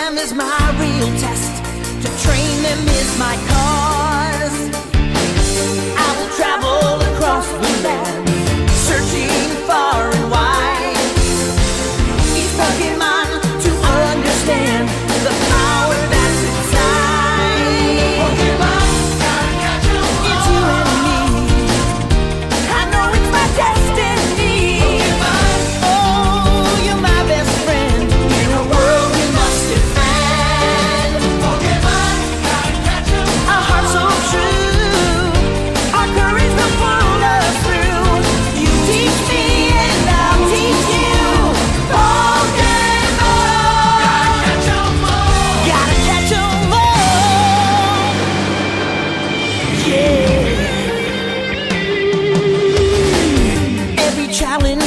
them is my real test. To train them is my cause. I will travel across the land, searching far and wide. Each Pokemon to understand the power that's inside. Pokemon, gotta catch 'em all. It's you and me. I know it's my destiny. Pokemon, oh, you're my best friend in a world we must defend. Pokemon, gotta catch 'em all. A heart so true, our courage will pull us through. You teach me and I'll teach you. Pokemon, gotta catch 'em all. Gotta catch 'em all. Yeah. Every challenge